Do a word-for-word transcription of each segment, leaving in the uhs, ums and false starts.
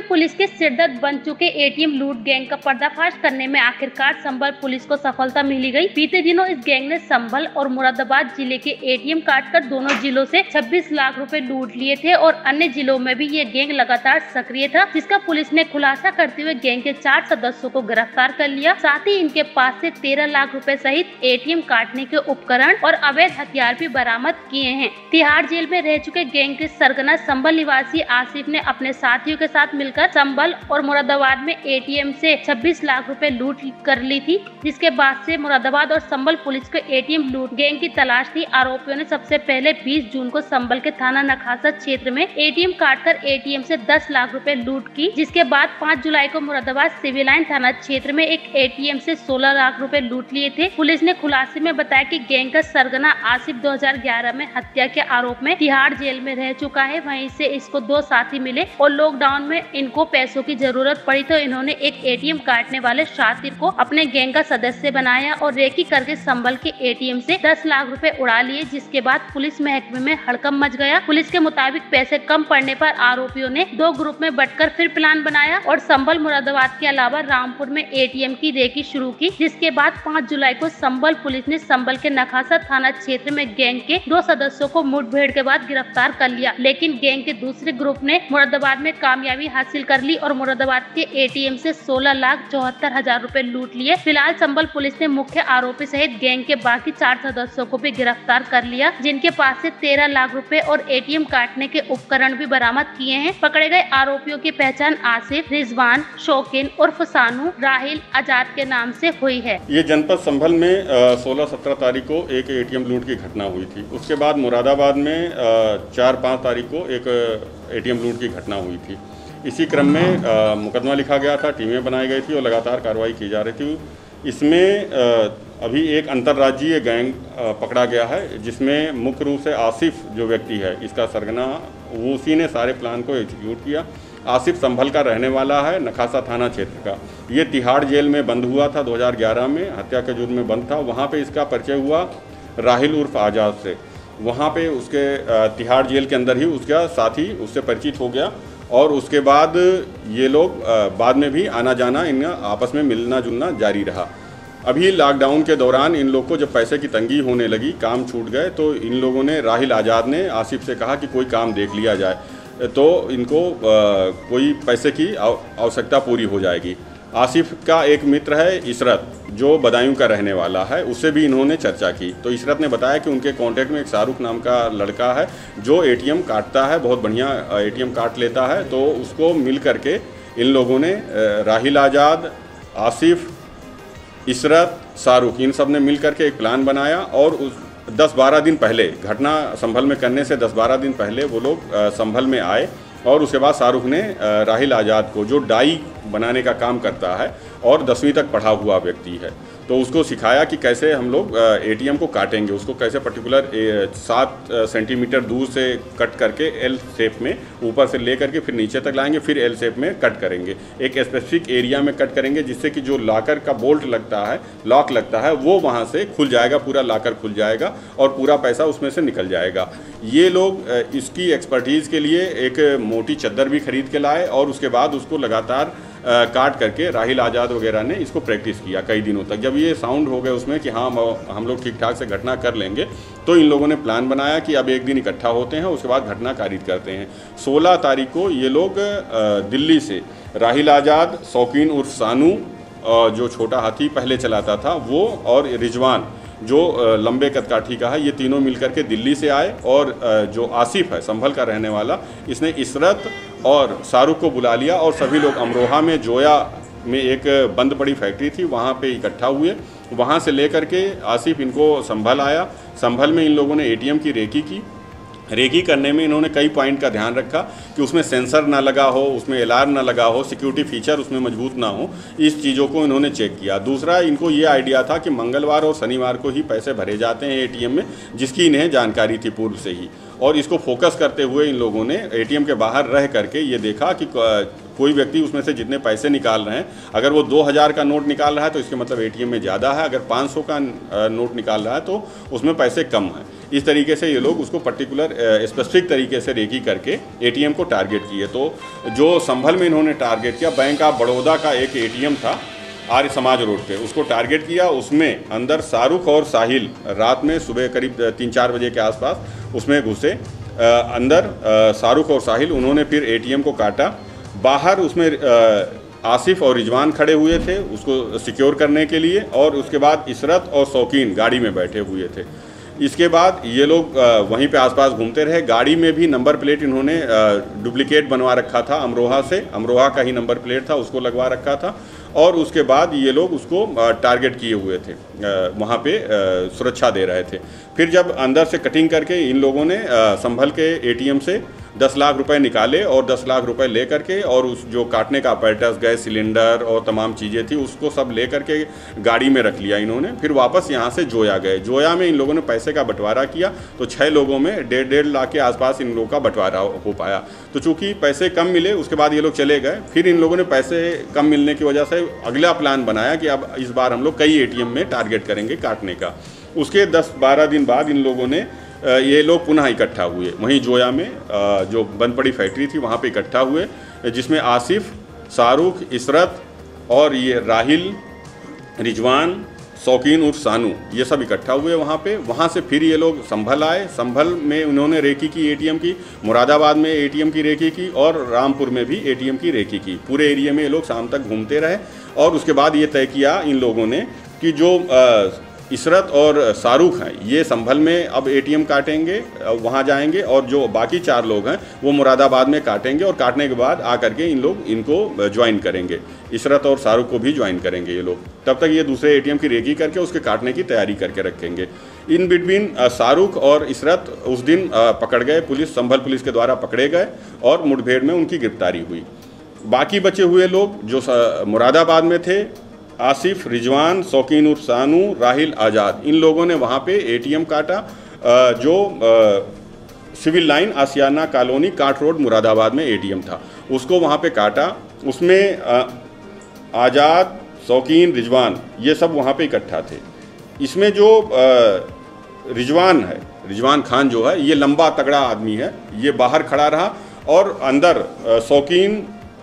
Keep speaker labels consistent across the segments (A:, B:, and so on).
A: Police के सिरदर्द बन चुके एटीएम लूट गैंग का पर्दाफाश करने में आखिरकार संभल पुलिस को सफलता मिली गई। बीते दिनों इस गैंग ने संभल और मुरादाबाद जिले के एटीएम काट कर दोनों जिलों से छब्बीस लाख रुपए लूट लिए थे और अन्य जिलों में भी ये गैंग लगातार सक्रिय था, जिसका पुलिस ने खुलासा करते हुए गैंग के चार सदस्यों को गिरफ्तार कर लिया। साथ ही इनके पास से तेरह लाख रुपए सहित एटीएम काटने के उपकरण और अवैध हथियार भी बरामद किए हैं। तिहाड़ जेल में रह चुके गैंग के सरगना संभल निवासी आसिफ ने अपने साथियों के साथ मिलकर संभल और मुरादाबाद में एटीएम से छब्बीस लाख रुपए लूट कर ली थी, जिसके बाद से मुरादाबाद और संभल पुलिस को एटीएम लूट गैंग की तलाश थी। आरोपियों ने सबसे पहले बीस जून को संभल के थाना नखासा क्षेत्र में एटीएम काटकर एटीएम से दस लाख रुपए लूट की, जिसके बाद पाँच जुलाई को मुरादाबाद सिविल लाइन थाना क्षेत्र में एक एटीएम से सोलह लाख रुपए लूट लिए थे। पुलिस ने खुलासे में बताया कि गैंग का सरगना आसिफ दो हज़ार ग्यारह में हत्या के आरोप में तिहाड़ जेल में रह चुका है। वहीं से इसको दो साथी मिले और लॉकडाउन में इनको पैसों की जरूरत पड़ी तो इन्होंने एक एटीएम काटने वाले शातिर को अपने गैंग का सदस्य बनाया और रेकी करके संभल के एटीएम से दस लाख रुपए उड़ा लिए, जिसके बाद पुलिस महकमे में हड़कंप मच गया। पुलिस के मुताबिक पैसे कम पड़ने पर आरोपियों ने दो ग्रुप में बंटकर फिर प्लान बनाया और संभल मुरादाबाद के अलावा रामपुर में एटीएम की रेकी शुरू की, जिसके बाद पाँच जुलाई को संभल पुलिस ने संभल के नखासा थाना क्षेत्र में गैंग के दो सदस्यों को मुठभेड़ के बाद गिरफ्तार कर लिया। लेकिन गैंग के दूसरे ग्रुप ने मुरादाबाद में कामयाबी हासिल कर ली और मुरादाबाद के एटीएम से सोलह लाख चौहत्तर हजार रूपए लूट लिए। फिलहाल संभल पुलिस ने मुख्य आरोपी सहित गैंग के बाकी चार सदस्यों को भी गिरफ्तार कर लिया, जिनके पास से तेरह लाख रुपए और एटीएम काटने के उपकरण भी बरामद किए हैं। पकड़े गए आरोपियों की पहचान आसिफ, रिजवान, शौकीन और फसानू, राहिल, आजाद के नाम से हुई है।
B: ये जनपद संभल में सोलह सत्रह तारीख को एक एटीएम लूट की घटना हुई थी। उसके बाद मुरादाबाद में चार पाँच तारीख को एक एटीएम लूट की घटना हुई थी। इसी क्रम में आ, मुकदमा लिखा गया था, टीमें बनाई गई थी और लगातार कार्रवाई की जा रही थी। इसमें आ, अभी एक अंतर्राज्यीय गैंग आ, पकड़ा गया है, जिसमें मुख्य रूप से आसिफ जो व्यक्ति है, इसका सरगना, वो उसी ने सारे प्लान को एग्जीक्यूट किया। आसिफ संभल का रहने वाला है, नखासा थाना क्षेत्र का। ये तिहाड़ जेल में बंद हुआ था दो हज़ार ग्यारह में, हत्या के जुर्म में बंद था। वहाँ पे इसका परिचय हुआ राहिल उर्फ आज़ाद से। वहाँ पे उसके तिहाड़ जेल के अंदर ही उसका साथी उससे परिचित हो गया और उसके बाद ये लोग बाद में भी आना जाना, इन आपस में मिलना जुलना जारी रहा। अभी लॉकडाउन के दौरान इन लोग को जब पैसे की तंगी होने लगी, काम छूट गए, तो इन लोगों ने, राहिल आज़ाद ने आसिफ से कहा कि कोई काम देख लिया जाए तो इनको आ, कोई पैसे की आवश्यकता पूरी हो जाएगी। आसिफ का एक मित्र है इशरत, जो बदायूं का रहने वाला है, उससे भी इन्होंने चर्चा की। तो इशरत ने बताया कि उनके कांटेक्ट में एक शाहरुख नाम का लड़का है जो एटीएम काटता है, बहुत बढ़िया एटीएम काट लेता है। तो उसको मिल करके इन लोगों ने, राहिल आज़ाद, आसिफ, इशरत, शाहरुख, इन सब ने मिल करके एक प्लान बनाया और उस दस बारह दिन पहले, घटना संभल में करने से दस बारह दिन पहले वो लोग संभल में आए और उसके बाद शाहरुख ने राहिल आज़ाद को, जो डाई बनाने का काम करता है और दसवीं तक पढ़ा हुआ व्यक्ति है, तो उसको सिखाया कि कैसे हम लोग एटीएम को काटेंगे। उसको कैसे पर्टिकुलर सात सेंटीमीटर दूर से कट करके एल शेप में ऊपर से ले करके फिर नीचे तक लाएंगे, फिर एल शेप में कट करेंगे। एक स्पेसिफिक एरिया में कट करेंगे जिससे कि जो लॉकर का बोल्ट लगता है, लॉक लगता है, वो वहाँ से खुल जाएगा, पूरा लॉकर खुल जाएगा और पूरा पैसा उसमें से निकल जाएगा। ये लोग इसकी एक्सपर्टीज़ के लिए एक मोटी चद्दर भी खरीद के लाए और उसके बाद उसको लगातार आ, काट करके राहिल आज़ाद वगैरह ने इसको प्रैक्टिस किया कई दिनों तक। जब ये साउंड हो गए उसमें कि हाँ हम लोग ठीक ठाक से घटना कर लेंगे, तो इन लोगों ने प्लान बनाया कि अब एक दिन इकट्ठा होते हैं, उसके बाद घटना कारित करते हैं। सोलह तारीख को ये लोग दिल्ली से राहिल आज़ाद, शौकीन उर्फ सानू, जो छोटा हाथी पहले चलाता था वो, और रिजवान जो लंबे कदकाठी का है, ये तीनों मिलकर के दिल्ली से आए और जो आसिफ है संभल का रहने वाला, इसने इशरत और शाहरुख को बुला लिया और सभी लोग अमरोहा में, जोया में एक बंद पड़ी फैक्ट्री थी, वहाँ पे इकट्ठा हुए। वहाँ से लेकर के आसिफ इनको संभल आया। संभल में इन लोगों ने एटीएम की रेकी की। रेकी करने में इन्होंने कई पॉइंट का ध्यान रखा कि उसमें सेंसर ना लगा हो, उसमें अलार्म ना लगा हो, सिक्योरिटी फीचर उसमें मजबूत ना हो, इस चीज़ों को इन्होंने चेक किया। दूसरा, इनको ये आइडिया था कि मंगलवार और शनिवार को ही पैसे भरे जाते हैं एटीएम में, जिसकी इन्हें जानकारी थी पूर्व से ही, और इसको फोकस करते हुए इन लोगों ने एटीएम के बाहर रह करके ये देखा कि कोई व्यक्ति उसमें से जितने पैसे निकाल रहे हैं, अगर वो दो हज़ार का नोट निकाल रहा है तो इसके मतलब एटीएम में ज़्यादा है, अगर पाँच सौ का नोट निकाल रहा है तो उसमें पैसे कम हैं। इस तरीके से ये लोग उसको पर्टिकुलर स्पेसिफिक तरीके से रेकी करके एटीएम को टारगेट किए। तो जो संभल में इन्होंने टारगेट किया, बैंक ऑफ बड़ौदा का एक एटीएम था आर्य समाज रोड पे, उसको टारगेट किया। उसमें अंदर शाहरुख और साहिल रात में सुबह करीब तीन चार बजे के आसपास उसमें घुसे। अंदर शाहरुख और साहिल उन्होंने फिर एटीएम को काटा। बाहर उसमें आसिफ और रिजवान खड़े हुए थे उसको सिक्योर करने के लिए, और उसके बाद इशरत और शौकीन गाड़ी में बैठे हुए थे। इसके बाद ये लोग वहीं पे आसपास घूमते रहे। गाड़ी में भी नंबर प्लेट इन्होंने डुप्लीकेट बनवा रखा था, अमरोहा से, अमरोहा का ही नंबर प्लेट था, उसको लगवा रखा था। और उसके बाद ये लोग उसको टारगेट किए हुए थे, वहाँ पे सुरक्षा दे रहे थे। फिर जब अंदर से कटिंग करके इन लोगों ने संभल के एटीएम से दस लाख रुपए निकाले और दस लाख रुपए ले करके, और उस जो काटने का अपैरेटस, गैस सिलेंडर और तमाम चीज़ें थी उसको सब ले करके गाड़ी में रख लिया इन्होंने। फिर वापस यहाँ से जोया गए। जोया में इन लोगों ने पैसे का बंटवारा किया, तो छः लोगों में डेढ़ डेढ़ लाख के आसपास इन लोगों का बंटवारा हो पाया। तो चूँकि पैसे कम मिले उसके बाद ये लोग चले गए। फिर इन लोगों ने पैसे कम मिलने की वजह से अगला प्लान बनाया कि अब इस बार हम लोग कई एटीएम में टारगेट करेंगे काटने का। उसके दस बारह दिन बाद इन लोगों ने ये लोग पुनः इकट्ठा हुए वहीं जोया में, जो बंद पड़ी फैक्ट्री थी वहाँ पे इकट्ठा हुए, जिसमें आसिफ, शाहरुख, इशरत और ये राहिल, रिजवान, शौकीन उर्फ सानू, ये सब इकट्ठा हुए वहाँ पे। वहाँ से फिर ये लोग संभल आए। संभल में उन्होंने रेकी की एटीएम की, मुरादाबाद में एटीएम की रेकी की, और रामपुर में भी एटीएम की रेकी की। पूरे एरिया में ये लोग शाम तक घूमते रहे। और उसके बाद ये तय किया इन लोगों ने कि जो आ, इशरत और शाहरुख हैं ये संभल में अब एटीएम काटेंगे, वहाँ जाएंगे, और जो बाकी चार लोग हैं वो मुरादाबाद में काटेंगे, और काटने के बाद आकर के इन लोग इनको ज्वाइन करेंगे। इशरत और शाहरुख को भी ज्वाइन करेंगे ये लोग। तब तक ये दूसरे एटीएम की रेकी करके उसके काटने की तैयारी करके रखेंगे। इन बिटवीन शाहरुख और इशरत उस दिन पकड़ गए, पुलिस, संभल पुलिस के द्वारा पकड़े गए और मुठभेड़ में उनकी गिरफ्तारी हुई। बाकी बचे हुए लोग जो मुरादाबाद में थे, आसिफ, रिजवान, शौकीन उर्फ सानू, राहिल, आज़ाद, इन लोगों ने वहाँ पे एटीएम काटा जो सिविल लाइन आसियाना कॉलोनी काट रोड मुरादाबाद में एटीएम था, उसको वहाँ पे काटा। उसमें आज़ाद, शौकीन, रिजवान ये सब वहाँ पे इकट्ठा थे। इसमें जो रिजवान है, रिजवान खान जो है, ये लंबा तगड़ा आदमी है, ये बाहर खड़ा रहा, और अंदर शौकीन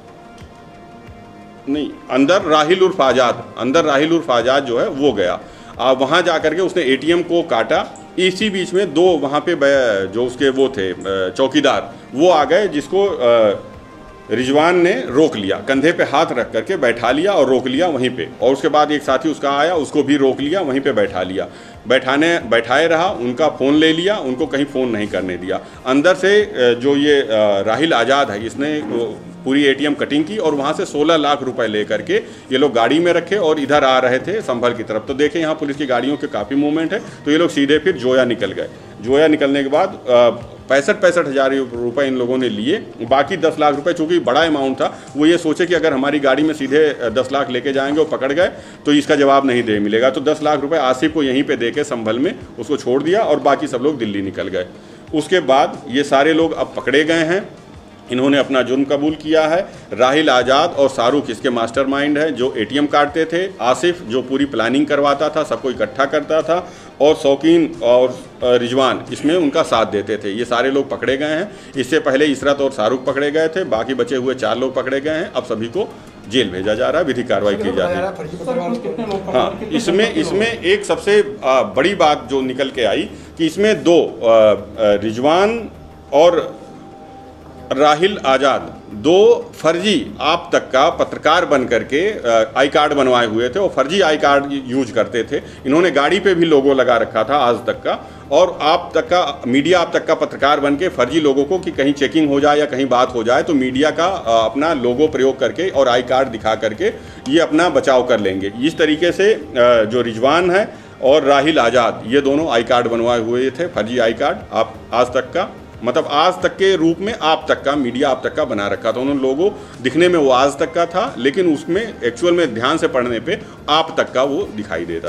B: नहीं, अंदर राहिल उर्फ आज़ाद, अंदर राहिल उर्फ आज़ाद जो है वो गया। आ, वहाँ जा करके उसने एटीएम को काटा। इसी बीच में दो वहाँ पे जो उसके वो थे चौकीदार, वो आ गए, जिसको रिजवान ने रोक लिया, कंधे पे हाथ रख करके बैठा लिया और रोक लिया वहीं पे। और उसके बाद एक साथी उसका आया, उसको भी रोक लिया, वहीं पे बैठा लिया, बैठाने बैठाए रहा, उनका फ़ोन ले लिया, उनको कहीं फ़ोन नहीं करने दिया। अंदर से जो ये राहिल आज़ाद है, इसने पूरी एटीएम कटिंग की और वहाँ से सोलह लाख रुपए ले करके ये लोग गाड़ी में रखे और इधर आ रहे थे संभल की तरफ। तो देखें यहाँ पुलिस की गाड़ियों के काफ़ी मूवमेंट है। तो ये लोग सीधे फिर जोया निकल गए। जोया निकलने के बाद पैंसठ पैंसठ हज़ार रुपये इन लोगों ने लिए। बाकी दस लाख रुपए, चूँकि बड़ा अमाउंट था, वो ये सोचे कि अगर हमारी गाड़ी में सीधे दस लाख लेके जाएंगे और पकड़ गए तो इसका जवाब नहीं दे मिलेगा। तो दस लाख रुपए आसिफ को यहीं पे दे के संभल में उसको छोड़ दिया और बाकी सब लोग दिल्ली निकल गए। उसके बाद ये सारे लोग अब पकड़े गए हैं, इन्होंने अपना जुर्म कबूल किया है। राहिल आज़ाद और शाहरुख इसके मास्टरमाइंड हैं, जो एटीएम काटते थे। आसिफ जो पूरी प्लानिंग करवाता था, सबको इकट्ठा करता था, और शौकीन और रिजवान इसमें उनका साथ देते थे। ये सारे लोग पकड़े गए हैं। इससे पहले इशरत और शाहरुख पकड़े गए थे। बाकी बचे हुए चार लोग पकड़े गए हैं। अब सभी को जेल भेजा जा रहा है, विधिक कार्रवाई की जा रही है। हाँ, इसमें इसमें एक सबसे बड़ी बात जो निकल के आई कि इसमें दो रिजवान और राहिल आज़ाद दो फर्जी आप तक का पत्रकार बन करके आई कार्ड बनवाए हुए थे और फर्जी आई कार्ड यूज करते थे। इन्होंने गाड़ी पे भी लोगो लगा रखा था आज तक का, और आप तक का मीडिया आप तक का पत्रकार बन के फर्जी लोगों को कि कहीं चेकिंग हो जाए या कहीं बात हो जाए तो मीडिया का अपना लोगो प्रयोग करके और आई कार्ड दिखा करके ये अपना बचाव कर लेंगे। इस तरीके से जो रिजवान है और राहिल आज़ाद ये दोनों आई कार्ड बनवाए हुए थे, फर्जी आई कार्ड आप आज तक का, मतलब आज तक के रूप में आप तक का, मीडिया आप तक का बना रखा था। उन्होंने लोगों दिखने में वो आज तक का था, लेकिन उसमें एक्चुअल में ध्यान से पढ़ने पे आप तक का वो दिखाई देता।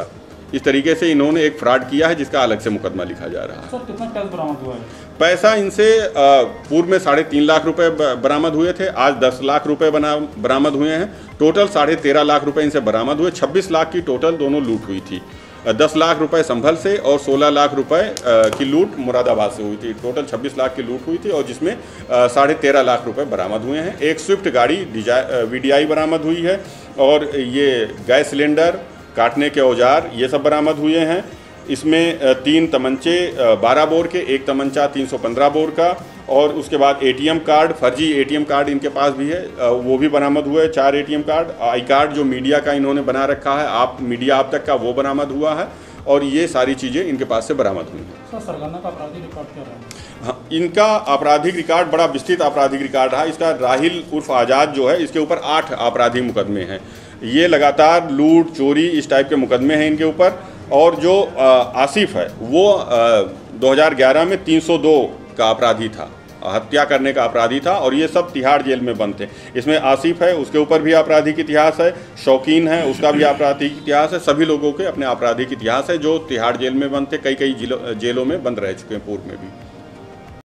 B: इस तरीके से इन्होंने एक फ्रॉड किया है जिसका अलग से मुकदमा लिखा जा रहा है।
C: सर कितना कैश बरामद हुआ है?
B: पैसा इनसे पूर्व में साढ़े तीन लाख रुपए बरामद हुए थे, आज दस लाख रुपए बना बरामद हुए हैं। टोटल साढ़े तेरह लाख रुपए इनसे बरामद हुए। छब्बीस लाख की टोटल दोनों लूट हुई थी। दस लाख रुपए संभल से और सोलह लाख रुपए की लूट मुरादाबाद से हुई थी। टोटल छब्बीस लाख की लूट हुई थी और जिसमें साढ़े तेरह लाख रुपए बरामद हुए हैं। एक स्विफ्ट गाड़ी वीडीआई बरामद हुई है और ये गैस सिलेंडर, काटने के औजार, ये सब बरामद हुए हैं। इसमें तीन तमंचे बारह बोर के, एक तमंचा तीन सौ पंद्रह बोर का, और उसके बाद एटीएम कार्ड, फर्जी एटीएम कार्ड इनके पास भी है, वो भी बरामद हुए। चार एटीएम कार्ड, आई कार्ड जो मीडिया का इन्होंने बना रखा है, आप मीडिया आप तक का, वो बरामद हुआ है। और ये सारी चीज़ें इनके पास से बरामद हुई हैं।
C: सर सरगना का आपराधिक रिकॉर्ड क्या रहा है?
B: हाँ, इनका आपराधिक रिकॉर्ड बड़ा विस्तृत आपराधिक रिकॉर्ड रहा। इसका राहिल उर्फ आज़ाद जो है, इसके ऊपर आठ आपराधिक मुकदमे हैं। ये लगातार लूट, चोरी, इस टाइप के मुकदमे हैं इनके ऊपर। और जो आसिफ है वो दो हज़ार ग्यारह में तीन सौ दो का अपराधी था, हत्या करने का अपराधी था, और ये सब तिहाड़ जेल में बंद थे। इसमें आसिफ है, उसके ऊपर भी आपराधिक इतिहास है। शौकीन है, उसका भी आपराधिक इतिहास है। सभी लोगों के अपने आपराधिक इतिहास है जो तिहाड़ जेल में बंद थे, कई कई जेलों में बंद रह चुके हैं पूर्व में भी।